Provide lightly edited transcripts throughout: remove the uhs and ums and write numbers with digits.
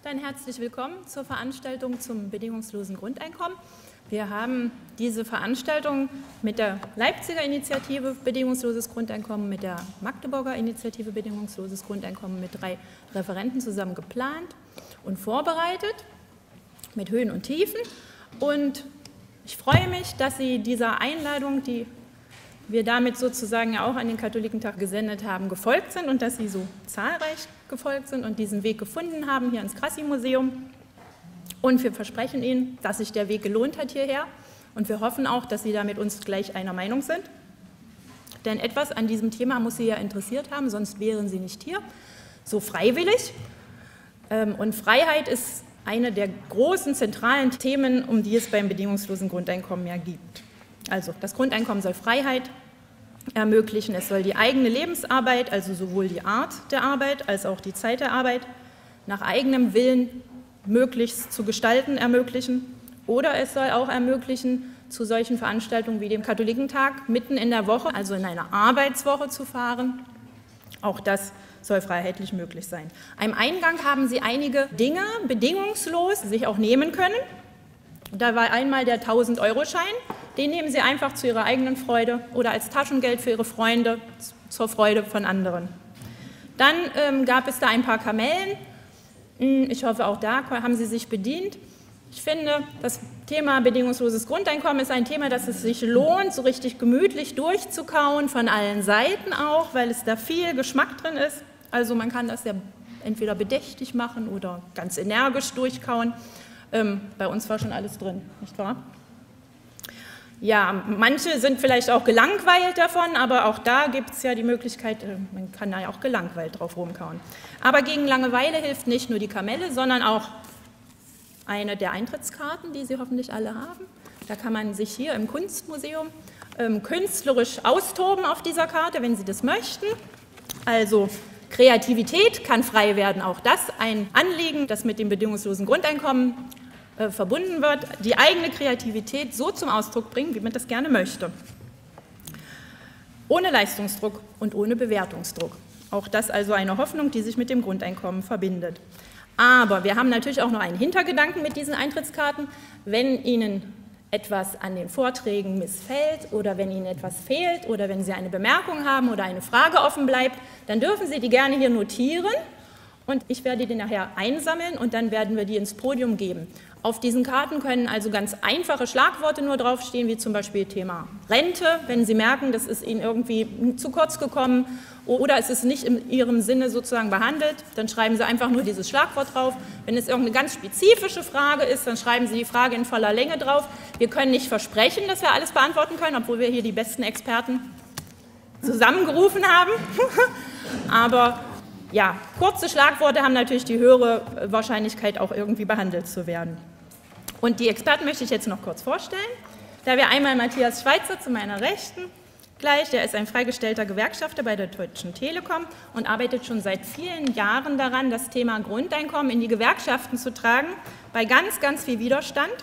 Dann herzlich willkommen zur Veranstaltung zum bedingungslosen Grundeinkommen. Wir haben diese Veranstaltung mit der Leipziger Initiative Bedingungsloses Grundeinkommen, mit der Magdeburger Initiative Bedingungsloses Grundeinkommen mit 3 Referenten zusammen geplant und vorbereitet, mit Höhen und Tiefen. Und ich freue mich, dass Sie dieser Einladung, die wir damit sozusagen ja auch an den Katholikentag gesendet haben, gefolgt sind und dass Sie so zahlreich gefolgt sind und diesen Weg gefunden haben hier ins Krassi-Museum. Und wir versprechen Ihnen, dass sich der Weg gelohnt hat hierher. Und wir hoffen auch, dass Sie da mit uns gleich einer Meinung sind. Denn etwas an diesem Thema muss Sie ja interessiert haben, sonst wären Sie nicht hier, so freiwillig. Und Freiheit ist eine der großen zentralen Themen, um die es beim bedingungslosen Grundeinkommen ja gibt. Also das Grundeinkommen soll Freiheit ermöglichen, es soll die eigene Lebensarbeit, also sowohl die Art der Arbeit als auch die Zeit der Arbeit, nach eigenem Willen möglichst zu gestalten ermöglichen. Oder es soll auch ermöglichen, zu solchen Veranstaltungen wie dem Katholikentag mitten in der Woche, also in einer Arbeitswoche zu fahren. Auch das soll freiheitlich möglich sein. Am Eingang haben Sie einige Dinge bedingungslos sich auch nehmen können. Da war einmal der 1000-Euro-Schein, den nehmen Sie einfach zu Ihrer eigenen Freude oder als Taschengeld für Ihre Freunde, zur Freude von anderen. Dann gab es da ein paar Kamellen. Ich hoffe, auch da haben Sie sich bedient. Ich finde, das Thema bedingungsloses Grundeinkommen ist ein Thema, das es sich lohnt, so richtig gemütlich durchzukauen, von allen Seiten auch, weil es da viel Geschmack drin ist. Also man kann das ja entweder bedächtig machen oder ganz energisch durchkauen. Bei uns war schon alles drin, nicht wahr? Ja, manche sind vielleicht auch gelangweilt davon, aber auch da gibt es ja die Möglichkeit, man kann da ja auch gelangweilt drauf rumkauen. Aber gegen Langeweile hilft nicht nur die Kamelle, sondern auch eine der Eintrittskarten, die Sie hoffentlich alle haben. Da kann man sich hier im Kunstmuseum künstlerisch austoben auf dieser Karte, wenn Sie das möchten. Also Kreativität kann frei werden, auch das ein Anliegen, das mit dem bedingungslosen Grundeinkommen verbunden wird, die eigene Kreativität so zum Ausdruck bringen, wie man das gerne möchte. Ohne Leistungsdruck und ohne Bewertungsdruck. Auch das also eine Hoffnung, die sich mit dem Grundeinkommen verbindet. Aber wir haben natürlich auch noch einen Hintergedanken mit diesen Eintrittskarten. Wenn Ihnen etwas an den Vorträgen missfällt oder wenn Ihnen etwas fehlt oder wenn Sie eine Bemerkung haben oder eine Frage offen bleibt, dann dürfen Sie die gerne hier notieren und ich werde die nachher einsammeln und dann werden wir die ins Podium geben. Auf diesen Karten können also ganz einfache Schlagworte nur draufstehen, wie zum Beispiel Thema Rente, wenn Sie merken, das ist Ihnen irgendwie zu kurz gekommen oder es ist nicht in Ihrem Sinne sozusagen behandelt, dann schreiben Sie einfach nur dieses Schlagwort drauf. Wenn es irgendeine ganz spezifische Frage ist, dann schreiben Sie die Frage in voller Länge drauf. Wir können nicht versprechen, dass wir alles beantworten können, obwohl wir hier die besten Experten zusammengerufen haben. Aber ja, kurze Schlagworte haben natürlich die höhere Wahrscheinlichkeit, auch irgendwie behandelt zu werden. Und die Experten möchte ich jetzt noch kurz vorstellen. Da wäre einmal Matthias Schweitzer zu meiner Rechten gleich. Der ist ein freigestellter Gewerkschafter bei der Deutschen Telekom und arbeitet schon seit vielen Jahren daran, das Thema Grundeinkommen in die Gewerkschaften zu tragen, bei ganz, ganz viel Widerstand.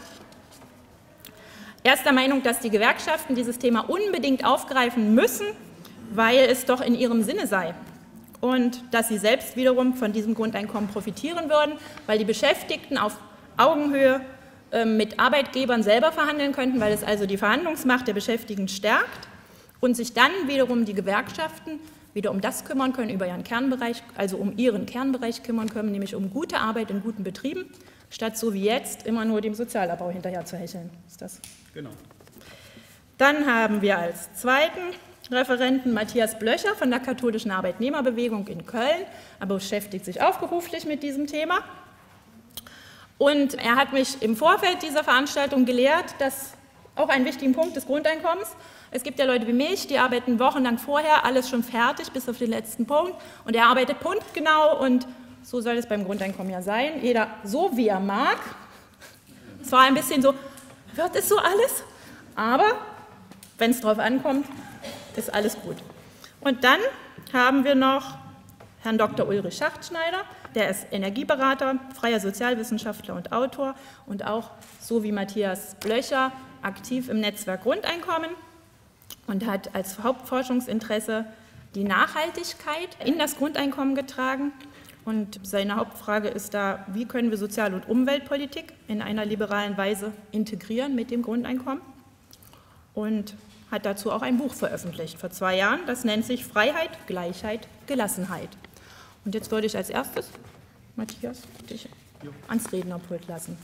Er ist der Meinung, dass die Gewerkschaften dieses Thema unbedingt aufgreifen müssen, weil es doch in ihrem Sinne sei. Und dass sie selbst wiederum von diesem Grundeinkommen profitieren würden, weil die Beschäftigten auf Augenhöhe mit Arbeitgebern selber verhandeln könnten, weil es also die Verhandlungsmacht der Beschäftigten stärkt und sich dann wiederum die Gewerkschaften wieder um das kümmern können, über ihren Kernbereich, also um ihren Kernbereich kümmern können, nämlich um gute Arbeit in guten Betrieben, statt so wie jetzt immer nur dem Sozialabbau hinterher zu hecheln. Ist das? Genau. Dann haben wir als zweiten Referenten Matthias Blöcher von der Katholischen Arbeitnehmerbewegung in Köln. Er beschäftigt sich auch beruflich mit diesem Thema. Und er hat mich im Vorfeld dieser Veranstaltung gelehrt, dass auch einen wichtigen Punkt des Grundeinkommens, es gibt ja Leute wie mich, die arbeiten wochenlang vorher, alles schon fertig, bis auf den letzten Punkt. Und er arbeitet punktgenau und so soll es beim Grundeinkommen ja sein. Jeder so, wie er mag. Es war ein bisschen so, wird es so alles? Aber wenn es drauf ankommt, ist alles gut. Und dann haben wir noch Herrn Dr. Ulrich Schachtschneider, der ist Energieberater, freier Sozialwissenschaftler und Autor und auch, so wie Matthias Blöcher, aktiv im Netzwerk Grundeinkommen und hat als Hauptforschungsinteresse die Nachhaltigkeit in das Grundeinkommen getragen Und seine Hauptfrage ist da, wie können wir Sozial- und Umweltpolitik in einer liberalen Weise integrieren mit dem Grundeinkommen? Und hat dazu auch ein Buch veröffentlicht vor 2 Jahren, das nennt sich Freiheit, Gleichheit, Gelassenheit. Und jetzt würde ich als erstes, Matthias, dich ans Rednerpult lassen.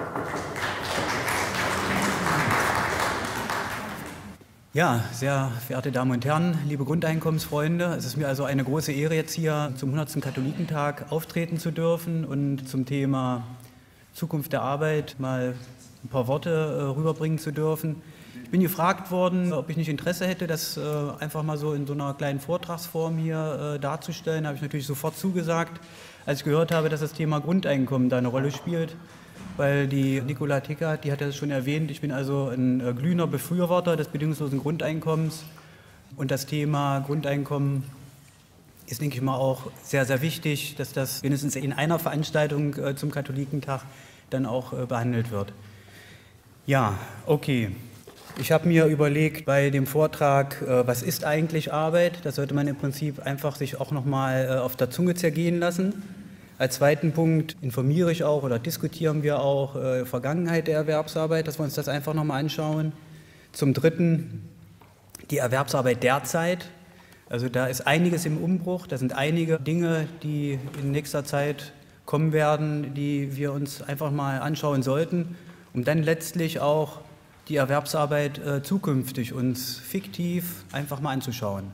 Ja, sehr verehrte Damen und Herren, liebe Grundeinkommensfreunde, es ist mir also eine große Ehre, jetzt hier zum 100. Katholikentag auftreten zu dürfen und zum Thema Zukunft der Arbeit mal ein paar Worte rüberbringen zu dürfen. Ich bin gefragt worden, ob ich nicht Interesse hätte, das einfach mal so in so einer kleinen Vortragsform hier darzustellen. Da habe ich natürlich sofort zugesagt, als ich gehört habe, dass das Thema Grundeinkommen da eine Rolle spielt. Weil die Nicola Tickert, die hat das schon erwähnt, ich bin also ein glühender Befürworter des bedingungslosen Grundeinkommens. Und das Thema Grundeinkommen ist, denke ich mal, auch sehr, sehr wichtig, dass das mindestens in einer Veranstaltung zum Katholikentag dann auch behandelt wird. Ja, okay. Ich habe mir überlegt bei dem Vortrag, was ist eigentlich Arbeit? Das sollte man im Prinzip einfach sich auch nochmal auf der Zunge zergehen lassen. Als zweiten Punkt informiere ich auch oder diskutieren wir auch Vergangenheit der Erwerbsarbeit, dass wir uns das einfach nochmal anschauen. Zum Dritten die Erwerbsarbeit derzeit. Also da ist einiges im Umbruch, da sind einige Dinge, die in nächster Zeit kommen werden, die wir uns einfach mal anschauen sollten, um dann letztlich auch die Erwerbsarbeit zukünftig uns fiktiv einfach mal anzuschauen.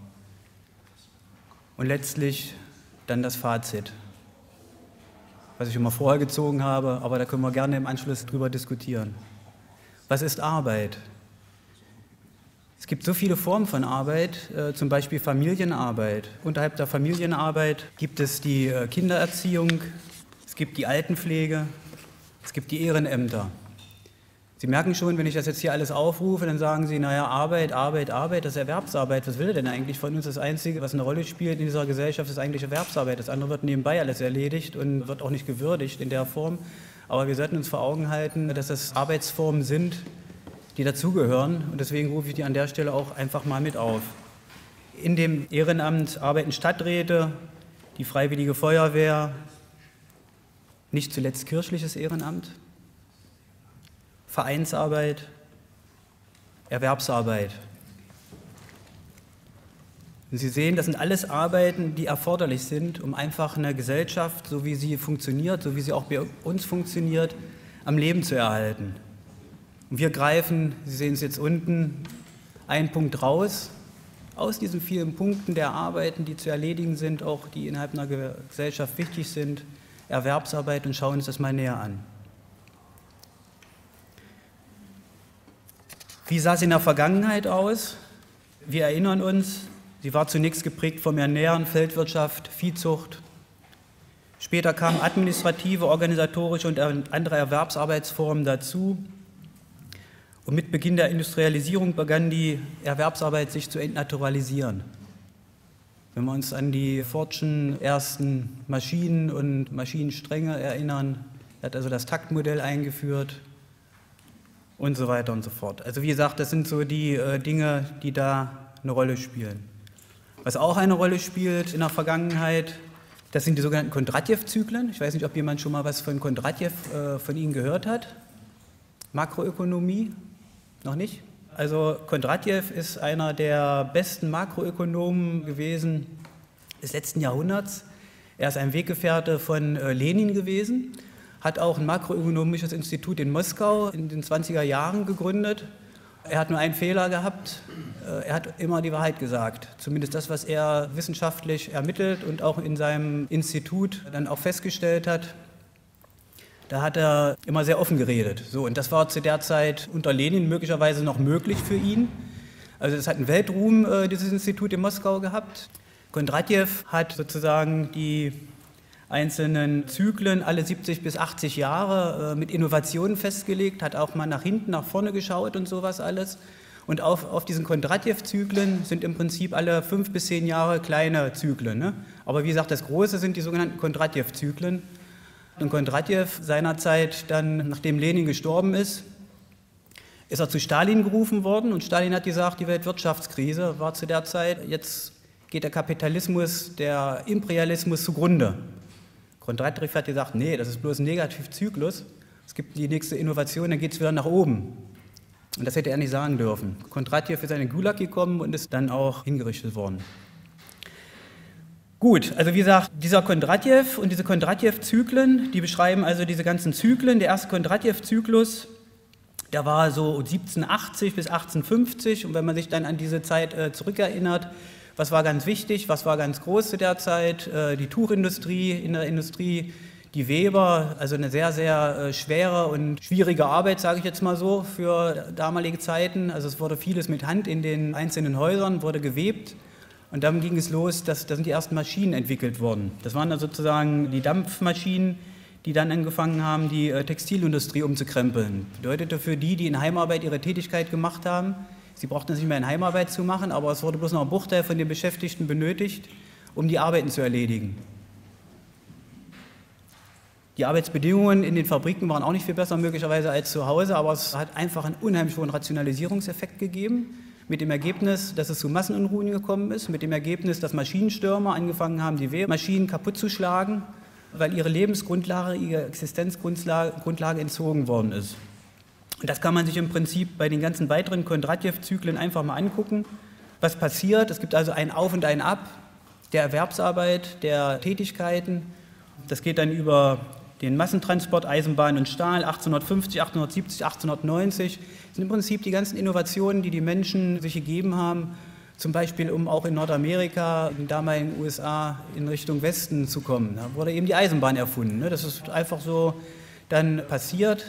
Und letztlich dann das Fazit, was ich immer vorher gezogen habe, aber da können wir gerne im Anschluss drüber diskutieren. Was ist Arbeit? Es gibt so viele Formen von Arbeit, zum Beispiel Familienarbeit. Unterhalb der Familienarbeit gibt es die Kindererziehung, es gibt die Altenpflege, es gibt die Ehrenämter. Sie merken schon, wenn ich das jetzt hier alles aufrufe, dann sagen Sie, naja, Arbeit, Arbeit, Arbeit, das ist Erwerbsarbeit. Was will er denn eigentlich von uns? Das Einzige, was eine Rolle spielt in dieser Gesellschaft, ist eigentlich Erwerbsarbeit. Das andere wird nebenbei alles erledigt und wird auch nicht gewürdigt in der Form. Aber wir sollten uns vor Augen halten, dass das Arbeitsformen sind, die dazugehören. Und deswegen rufe ich die an der Stelle auch einfach mal mit auf. In dem Ehrenamt arbeiten Stadträte, die Freiwillige Feuerwehr, nicht zuletzt kirchliches Ehrenamt, Vereinsarbeit, Erwerbsarbeit. Und Sie sehen, das sind alles Arbeiten, die erforderlich sind, um einfach eine Gesellschaft, so wie sie funktioniert, so wie sie auch bei uns funktioniert, am Leben zu erhalten. Und wir greifen, Sie sehen es jetzt unten, einen Punkt raus, aus diesen vielen Punkten der Arbeiten, die zu erledigen sind, auch die innerhalb einer Gesellschaft wichtig sind, Erwerbsarbeit, und schauen uns das mal näher an. Wie sah es in der Vergangenheit aus? Wir erinnern uns, sie war zunächst geprägt vom Ernähren, Feldwirtschaft, Viehzucht. Später kamen administrative, organisatorische und andere Erwerbsarbeitsformen dazu. Und mit Beginn der Industrialisierung begann die Erwerbsarbeit sich zu entnaturalisieren. Wenn wir uns an die Fordschen ersten Maschinen und Maschinenstränge erinnern, er hat also das Taktmodell eingeführt, und so weiter und so fort. Also wie gesagt, das sind so die Dinge, die da eine Rolle spielen. Was auch eine Rolle spielt in der Vergangenheit, das sind die sogenannten Kondratjew-Zyklen. Ich weiß nicht, ob jemand schon mal was von Kondratjew von Ihnen gehört hat. Makroökonomie? Noch nicht? Also Kondratjew ist einer der besten Makroökonomen gewesen des letzten Jahrhunderts. Er ist ein Weggefährte von Lenin gewesen. Hat auch ein makroökonomisches Institut in Moskau in den 20er Jahren gegründet. Er hat nur einen Fehler gehabt, er hat immer die Wahrheit gesagt. Zumindest das, was er wissenschaftlich ermittelt und auch in seinem Institut dann auch festgestellt hat. Da hat er immer sehr offen geredet. So, und das war zu der Zeit unter Lenin möglicherweise noch möglich für ihn. Also es hat einen Weltruhm, dieses Institut in Moskau gehabt. Kondratjew hat sozusagen die einzelnen Zyklen alle 70 bis 80 Jahre mit Innovationen festgelegt, hat auch mal nach hinten, nach vorne geschaut und sowas alles. Und auf diesen Kondratjew-Zyklen sind im Prinzip alle 5 bis 10 Jahre kleine Zyklen. Ne? Aber wie gesagt, das Große sind die sogenannten Kondratjew-Zyklen. Und Kondratjew seinerzeit dann, nachdem Lenin gestorben ist er zu Stalin gerufen worden. Und Stalin hat gesagt, die Weltwirtschaftskrise war zu der Zeit, jetzt geht der Kapitalismus, der Imperialismus zugrunde. Kondratijew hat gesagt, nee, das ist bloß ein Negativzyklus. Es gibt die nächste Innovation, dann geht es wieder nach oben. Und das hätte er nicht sagen dürfen. Kondratijew ist in den Gulag gekommen und ist dann auch hingerichtet worden. Gut, also wie gesagt, dieser Kondratijew und diese Kondratijew-Zyklen, die beschreiben also diese ganzen Zyklen. Der erste Kondratijew-Zyklus, der war so 1780 bis 1850 und wenn man sich dann an diese Zeit zurückerinnert, was war ganz wichtig, was war ganz groß zu der Zeit? Die Tuchindustrie, in der Industrie, die Weber, also eine sehr, sehr schwere und schwierige Arbeit, sage ich jetzt mal so, für damalige Zeiten. Also es wurde vieles mit Hand in den einzelnen Häusern, wurde gewebt. Und dann ging es los, da sind die ersten Maschinen entwickelt worden. Das waren dann sozusagen die Dampfmaschinen, die dann angefangen haben, die Textilindustrie umzukrempeln. Bedeutete für die in Heimarbeit ihre Tätigkeit gemacht haben, sie brauchten es nicht mehr in Heimarbeit zu machen, aber es wurde bloß noch ein Bruchteil von den Beschäftigten benötigt, um die Arbeiten zu erledigen. Die Arbeitsbedingungen in den Fabriken waren auch nicht viel besser möglicherweise als zu Hause, aber es hat einfach einen unheimlich hohen Rationalisierungseffekt gegeben, mit dem Ergebnis, dass es zu Massenunruhen gekommen ist, mit dem Ergebnis, dass Maschinenstürmer angefangen haben, die Webmaschinen kaputt zu schlagen, weil ihre Lebensgrundlage, ihre Existenzgrundlage entzogen worden ist. Und das kann man sich im Prinzip bei den ganzen weiteren Kondratijew-Zyklen einfach mal angucken, was passiert. Es gibt also ein Auf und ein Ab der Erwerbsarbeit, der Tätigkeiten. Das geht dann über den Massentransport, Eisenbahn und Stahl, 1850, 1870, 1890, sind im Prinzip die ganzen Innovationen, die die Menschen sich gegeben haben, zum Beispiel um auch in Nordamerika, in den damaligen USA, in Richtung Westen zu kommen. Da wurde eben die Eisenbahn erfunden. Das ist einfach so dann passiert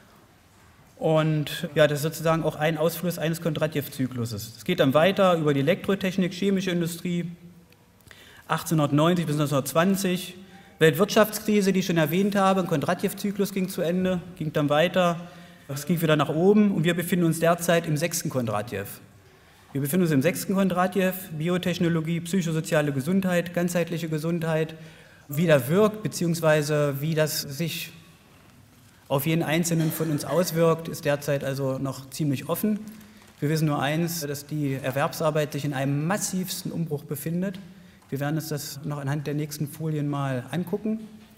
und ja, das ist sozusagen auch ein Ausfluss eines Kondratijew-Zykluses. Es geht dann weiter über die Elektrotechnik, chemische Industrie, 1890 bis 1920, Weltwirtschaftskrise, die ich schon erwähnt habe, ein Kondratijew-Zyklus ging zu Ende, ging dann weiter, es ging wieder nach oben und wir befinden uns derzeit im 6. Kondratijew. Wir befinden uns im 6. Kondratijew, Biotechnologie, psychosoziale Gesundheit, ganzheitliche Gesundheit, wie das wirkt, beziehungsweise wie das sich auf jeden Einzelnen von uns auswirkt, ist derzeit also noch ziemlich offen. Wir wissen nur eins, dass die Erwerbsarbeit sich in einem massivsten Umbruch befindet. Wir werden uns das noch anhand der nächsten Folien mal angucken.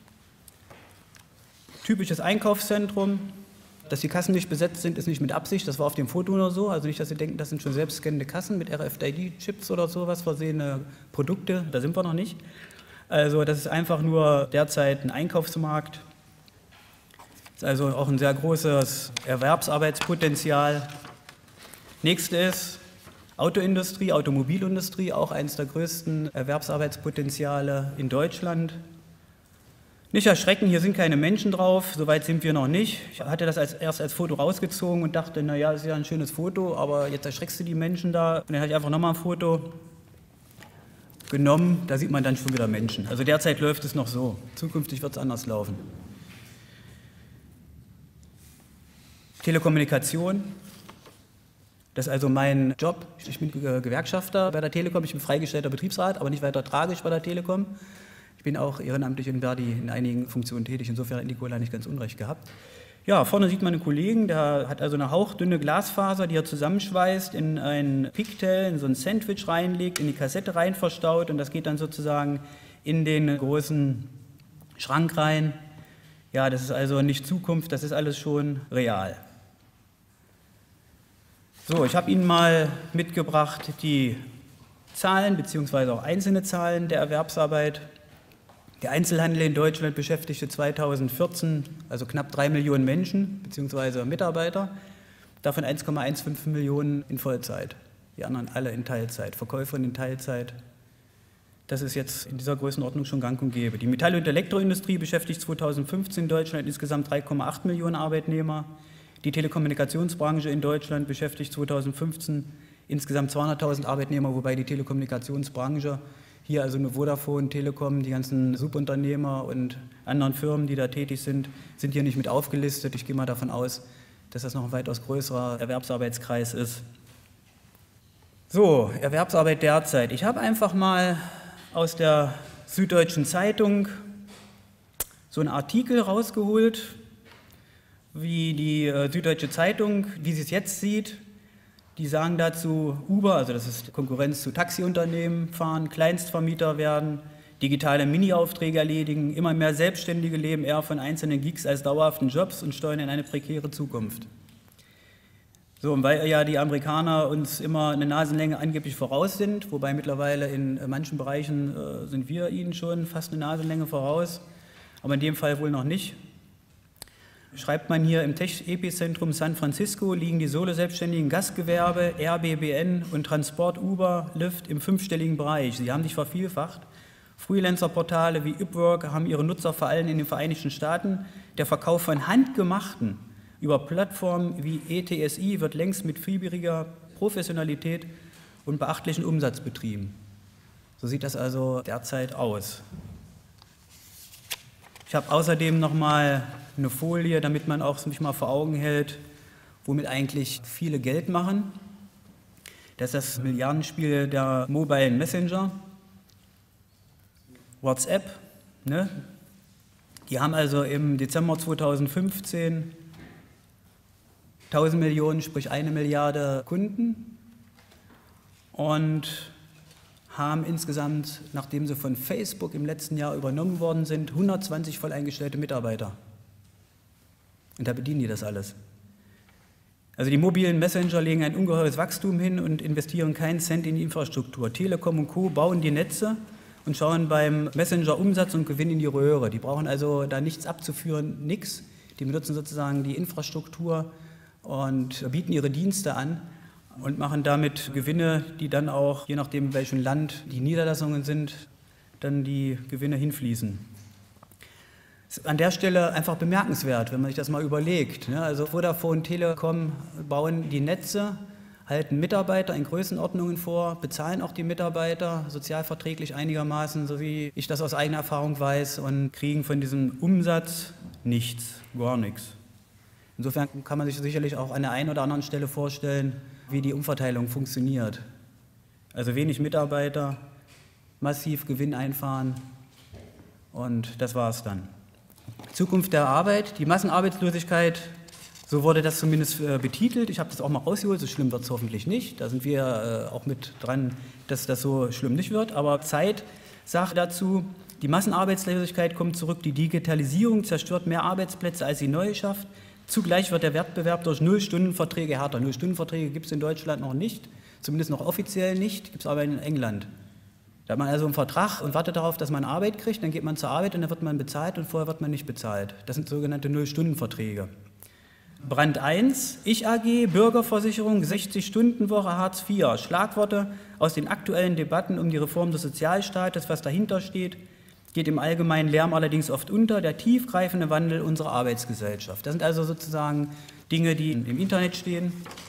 Typisches Einkaufszentrum. Dass die Kassen nicht besetzt sind, ist nicht mit Absicht. Das war auf dem Foto nur so. Also nicht, dass Sie denken, das sind schon selbstscannende Kassen mit RFID-Chips oder sowas versehene Produkte. Da sind wir noch nicht. Also das ist einfach nur derzeit ein Einkaufsmarkt. Das ist also auch ein sehr großes Erwerbsarbeitspotenzial. Nächste ist Autoindustrie, Automobilindustrie, auch eines der größten Erwerbsarbeitspotenziale in Deutschland. Nicht erschrecken, hier sind keine Menschen drauf, soweit sind wir noch nicht. Ich hatte das erst als Foto rausgezogen und dachte, naja, das ist ja ein schönes Foto, aber jetzt erschreckst du die Menschen da. Und dann habe ich einfach nochmal ein Foto genommen, da sieht man dann schon wieder Menschen. Also derzeit läuft es noch so, zukünftig wird es anders laufen. Telekommunikation. Das ist also mein Job. Ich bin Gewerkschafter bei der Telekom, ich bin freigestellter Betriebsrat, aber nicht weiter tragisch bei der Telekom. Ich bin auch ehrenamtlich in Verdi in einigen Funktionen tätig, insofern hat Nicola nicht ganz unrecht gehabt. Ja, vorne sieht man einen Kollegen, der hat also eine hauchdünne Glasfaser, die er zusammenschweißt, in ein Pigtail, in so ein Sandwich reinlegt, in die Kassette rein verstaut und das geht dann sozusagen in den großen Schrank rein. Ja, das ist also nicht Zukunft, das ist alles schon real. So, ich habe Ihnen mal mitgebracht die Zahlen beziehungsweise auch einzelne Zahlen der Erwerbsarbeit. Der Einzelhandel in Deutschland beschäftigte 2014 also knapp 3 Millionen Menschen beziehungsweise Mitarbeiter, davon 1,15 Millionen in Vollzeit, die anderen alle in Teilzeit, Verkäufer in Teilzeit. Das ist jetzt in dieser Größenordnung schon gang und gäbe. Die Metall- und Elektroindustrie beschäftigt 2015 in Deutschland insgesamt 3,8 Millionen Arbeitnehmer. Die Telekommunikationsbranche in Deutschland beschäftigt 2015 insgesamt 200.000 Arbeitnehmer, wobei die Telekommunikationsbranche, hier also eine Vodafone, Telekom, die ganzen Subunternehmer und anderen Firmen, die da tätig sind hier nicht mit aufgelistet. Ich gehe mal davon aus, dass das noch ein weitaus größerer Erwerbsarbeitskreis ist. So, Erwerbsarbeit derzeit. Ich habe einfach mal aus der Süddeutschen Zeitung so einen Artikel rausgeholt, wie die Süddeutsche Zeitung, wie sie es jetzt sieht. Die sagen dazu, Uber, also das ist Konkurrenz zu Taxiunternehmen, fahren, Kleinstvermieter werden, digitale Mini-Aufträge erledigen, immer mehr Selbstständige leben eher von einzelnen Gigs als dauerhaften Jobs und steuern in eine prekäre Zukunft. So, und weil ja die Amerikaner uns immer eine Nasenlänge angeblich voraus sind, wobei mittlerweile in manchen Bereichen sind wir ihnen schon fast eine Nasenlänge voraus, aber in dem Fall wohl noch nicht, schreibt man hier, im Tech-Epizentrum San Francisco liegen die Solo-Selbstständigen Gastgewerbe, Airbnb und Transport Uber, Lyft im 5-stelligen Bereich. Sie haben sich vervielfacht. Freelancer-Portale wie Upwork haben ihre Nutzer vor allem in den Vereinigten Staaten. Der Verkauf von handgemachten über Plattformen wie ETSI wird längst mit fiebriger Professionalität und beachtlichen Umsatz betrieben. So sieht das also derzeit aus. Ich habe außerdem noch mal eine Folie, damit man auch sich mal vor Augen hält, womit eigentlich viele Geld machen. Das ist das Milliardenspiel der Mobile Messenger. WhatsApp, ne? Die haben also im Dezember 2015 1000 Millionen, sprich 1 Milliarde Kunden und haben insgesamt, nachdem sie von Facebook im letzten Jahr übernommen worden sind, 120 voll eingestellte Mitarbeiter. Und da bedienen die das alles. Also die mobilen Messenger legen ein ungeheures Wachstum hin und investieren keinen Cent in die Infrastruktur. Telekom und Co. bauen die Netze und schauen beim Messenger Umsatz und Gewinn in die Röhre. Die brauchen also da nichts abzuführen, nichts. Die benutzen sozusagen die Infrastruktur und bieten ihre Dienste an und machen damit Gewinne, die dann auch, je nachdem in welchem Land die Niederlassungen sind, dann die Gewinne hinfließen. Ist an der Stelle einfach bemerkenswert, wenn man sich das mal überlegt. Also Vodafone, Telekom bauen die Netze, halten Mitarbeiter in Größenordnungen vor, bezahlen auch die Mitarbeiter sozialverträglich einigermaßen, so wie ich das aus eigener Erfahrung weiß, und kriegen von diesem Umsatz nichts, gar nichts. Insofern kann man sich sicherlich auch an der einen oder anderen Stelle vorstellen, wie die Umverteilung funktioniert. Also wenig Mitarbeiter, massiv Gewinn einfahren und das war es dann. Zukunft der Arbeit, die Massenarbeitslosigkeit, so wurde das zumindest betitelt. Ich habe das auch mal rausgeholt, so schlimm wird es hoffentlich nicht. Da sind wir auch mit dran, dass das so schlimm nicht wird. Aber Zeit sagt dazu, die Massenarbeitslosigkeit kommt zurück, die Digitalisierung zerstört mehr Arbeitsplätze, als sie neu schafft. Zugleich wird der Wettbewerb durch Nullstundenverträge härter. Nullstundenverträge gibt es in Deutschland noch nicht, zumindest noch offiziell nicht, gibt es aber in England. Da hat man also einen Vertrag und wartet darauf, dass man Arbeit kriegt, dann geht man zur Arbeit und dann wird man bezahlt und vorher wird man nicht bezahlt. Das sind sogenannte Nullstundenverträge. Brand 1, Ich AG, Bürgerversicherung, 60-Stunden-Woche, Hartz IV. Schlagworte aus den aktuellen Debatten um die Reform des Sozialstaates, was dahinter steht, geht im allgemeinen Lärm allerdings oft unter, der tiefgreifende Wandel unserer Arbeitsgesellschaft. Das sind also sozusagen Dinge, die im Internet stehen.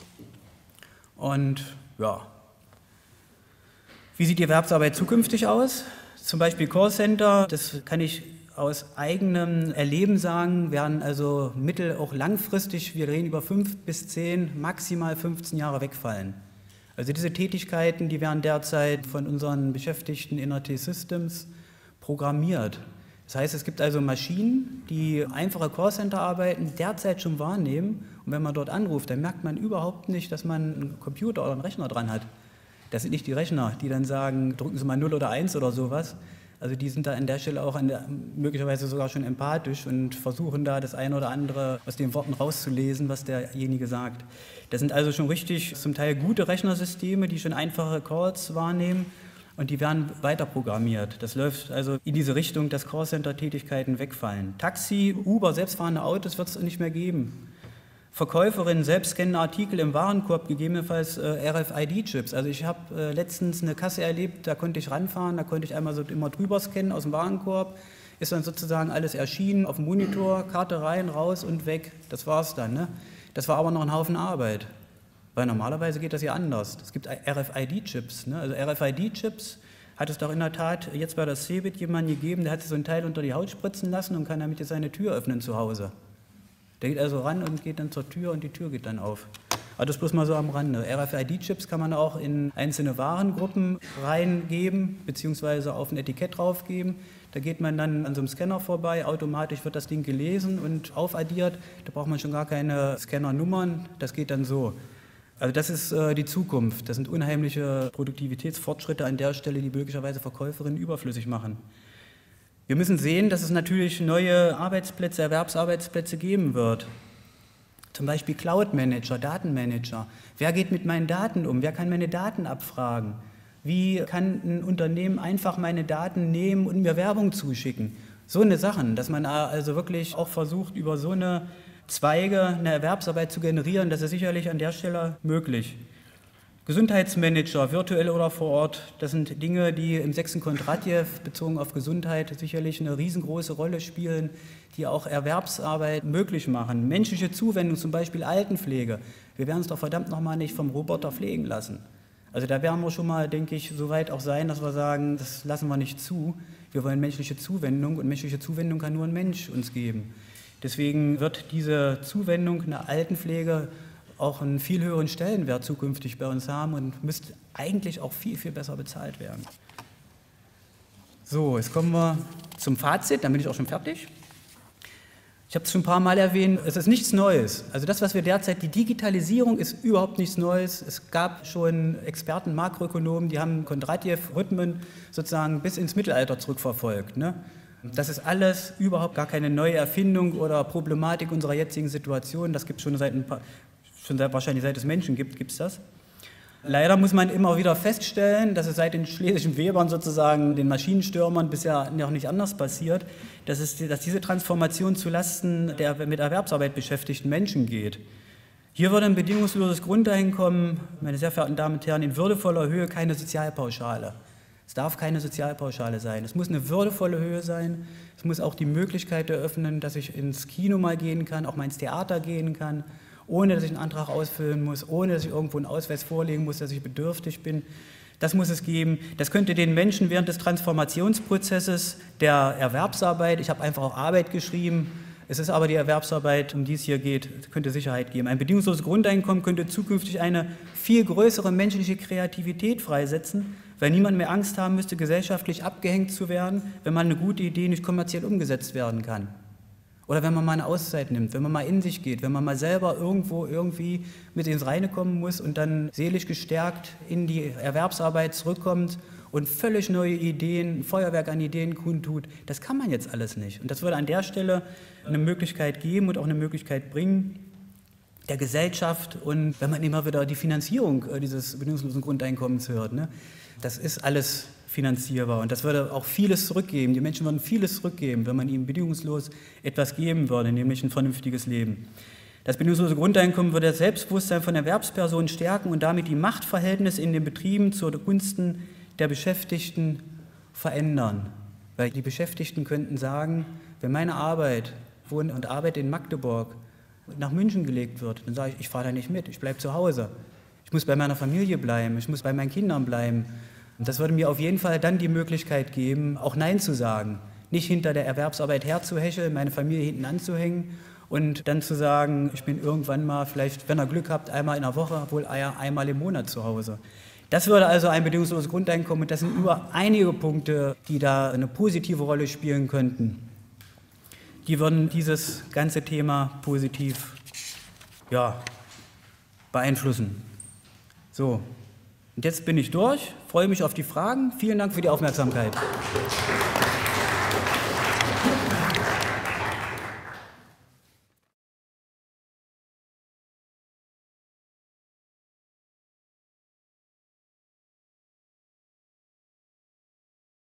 Und ja, wie sieht die Erwerbsarbeit zukünftig aus? Zum Beispiel Callcenter, das kann ich aus eigenem Erleben sagen, werden also mittel- auch langfristig, wir reden über 5 bis 10, maximal 15 Jahre wegfallen. Also diese Tätigkeiten, die werden derzeit von unseren Beschäftigten in T-Systems programmiert. Das heißt, es gibt also Maschinen, die einfache Callcenter-Arbeiten derzeit schon wahrnehmen und wenn man dort anruft, dann merkt man überhaupt nicht, dass man einen Computer oder einen Rechner dran hat. Das sind nicht die Rechner, die dann sagen, drücken Sie mal 0 oder 1 oder sowas. Also die sind da an der Stelle auch möglicherweise sogar schon empathisch und versuchen da das eine oder andere aus den Worten rauszulesen, was derjenige sagt. Das sind also schon richtig zum Teil gute Rechnersysteme, die schon einfache Calls wahrnehmen und die werden weiter programmiert. Das läuft also in diese Richtung, dass Callcenter-Tätigkeiten wegfallen. Taxi, Uber, selbstfahrende Autos wird es nicht mehr geben. Verkäuferinnen selbst scannen Artikel im Warenkorb, gegebenenfalls RFID-Chips. Also ich habe letztens eine Kasse erlebt, da konnte ich ranfahren, da konnte ich einmal so immer drüber scannen aus dem Warenkorb, ist dann sozusagen alles erschienen auf dem Monitor, Karte rein, raus und weg. Das war's dann. Ne? Das war aber noch ein Haufen Arbeit, weil normalerweise geht das ja anders. Es gibt RFID-Chips. Ne? Also RFID-Chips hat es doch in der Tat jetzt bei der CeBIT jemanden gegeben, der hat sich so ein Teil unter die Haut spritzen lassen und kann damit jetzt seine Tür öffnen zu Hause. Der geht also ran und geht dann zur Tür und die Tür geht dann auf. Aber das bloß mal so am Rande. RFID-Chips kann man auch in einzelne Warengruppen reingeben, beziehungsweise auf ein Etikett draufgeben. Da geht man dann an so einem Scanner vorbei, automatisch wird das Ding gelesen und aufaddiert. Da braucht man schon gar keine Scannernummern, das geht dann so. Also das ist die Zukunft. Das sind unheimliche Produktivitätsfortschritte an der Stelle, die möglicherweise Verkäuferinnen überflüssig machen. Wir müssen sehen, dass es natürlich neue Arbeitsplätze, Erwerbsarbeitsplätze geben wird. Zum Beispiel Cloud-Manager, Datenmanager. Wer geht mit meinen Daten um? Wer kann meine Daten abfragen? Wie kann ein Unternehmen einfach meine Daten nehmen und mir Werbung zuschicken? So eine Sachen, dass man also wirklich auch versucht, über so eine Zweige eine Erwerbsarbeit zu generieren, das ist sicherlich an der Stelle möglich. Gesundheitsmanager, virtuell oder vor Ort, das sind Dinge, die im 6. Kondratjew bezogen auf Gesundheit sicherlich eine riesengroße Rolle spielen, die auch Erwerbsarbeit möglich machen. Menschliche Zuwendung, zum Beispiel Altenpflege. Wir werden uns doch verdammt nochmal nicht vom Roboter pflegen lassen. Also da werden wir schon mal, denke ich, so weit auch sein, dass wir sagen, das lassen wir nicht zu. Wir wollen menschliche Zuwendung und menschliche Zuwendung kann nur ein Mensch uns geben. Deswegen wird diese Zuwendung, eine Altenpflege, auch einen viel höheren Stellenwert zukünftig bei uns haben und müsste eigentlich auch viel, viel besser bezahlt werden. So, jetzt kommen wir zum Fazit, dann bin ich auch schon fertig. Ich habe es schon ein paar Mal erwähnt, es ist nichts Neues. Also das, was wir derzeit, die Digitalisierung ist überhaupt nichts Neues. Es gab schon Experten, Makroökonomen, die haben Kondratjew-Rhythmen sozusagen bis ins Mittelalter zurückverfolgt, ne? Das ist alles überhaupt gar keine neue Erfindung oder Problematik unserer jetzigen Situation. Das gibt es schon wahrscheinlich seit es Menschen gibt es das. Leider muss man immer wieder feststellen, dass es seit den schlesischen Webern sozusagen, den Maschinenstürmern bisher noch nicht anders passiert, dass diese Transformation zulasten der mit Erwerbsarbeit beschäftigten Menschen geht. Hier würde ein bedingungsloses Grundeinkommen, meine sehr verehrten Damen und Herren, in würdevoller Höhe keine Sozialpauschale. Es darf keine Sozialpauschale sein. Es muss eine würdevolle Höhe sein. Es muss auch die Möglichkeit eröffnen, dass ich ins Kino mal gehen kann, auch mal ins Theater gehen kann, ohne dass ich einen Antrag ausfüllen muss, ohne dass ich irgendwo einen Ausweis vorlegen muss, dass ich bedürftig bin. Das muss es geben. Das könnte den Menschen während des Transformationsprozesses der Erwerbsarbeit, ich habe einfach auch Arbeit geschrieben, es ist aber die Erwerbsarbeit, um die es hier geht, könnte Sicherheit geben. Ein bedingungsloses Grundeinkommen könnte zukünftig eine viel größere menschliche Kreativität freisetzen, weil niemand mehr Angst haben müsste, gesellschaftlich abgehängt zu werden, wenn mal eine gute Idee nicht kommerziell umgesetzt werden kann. Oder wenn man mal eine Auszeit nimmt, wenn man mal in sich geht, wenn man mal selber irgendwie mit ins Reine kommen muss und dann seelisch gestärkt in die Erwerbsarbeit zurückkommt und völlig neue Ideen, ein Feuerwerk an Ideen kundtut. Das kann man jetzt alles nicht. Und das würde an der Stelle eine Möglichkeit geben und auch eine Möglichkeit bringen der Gesellschaft. Und wenn man immer wieder die Finanzierung dieses bedingungslosen Grundeinkommens hört, ne, das ist alles finanzierbar und das würde auch vieles zurückgeben. Die Menschen würden vieles zurückgeben, wenn man ihnen bedingungslos etwas geben würde, nämlich ein vernünftiges Leben. Das bedingungslose Grundeinkommen würde das Selbstbewusstsein von Erwerbspersonen stärken und damit die Machtverhältnisse in den Betrieben zugunsten der Beschäftigten verändern. Weil die Beschäftigten könnten sagen, wenn meine Arbeit, Wohn und Arbeit in Magdeburg nach München gelegt wird, dann sage ich fahre da nicht mit, ich bleibe zu Hause. Ich muss bei meiner Familie bleiben, ich muss bei meinen Kindern bleiben. Und das würde mir auf jeden Fall dann die Möglichkeit geben, auch Nein zu sagen. Nicht hinter der Erwerbsarbeit herzuhecheln, meine Familie hinten anzuhängen und dann zu sagen, ich bin irgendwann mal, vielleicht, wenn ihr Glück habt, einmal in der Woche, wohl einmal im Monat zu Hause. Das würde also ein bedingungsloses Grundeinkommen und das sind über einige Punkte, die da eine positive Rolle spielen könnten. Die würden dieses ganze Thema positiv beeinflussen. So. Und jetzt bin ich durch, freue mich auf die Fragen. Vielen Dank für die Aufmerksamkeit.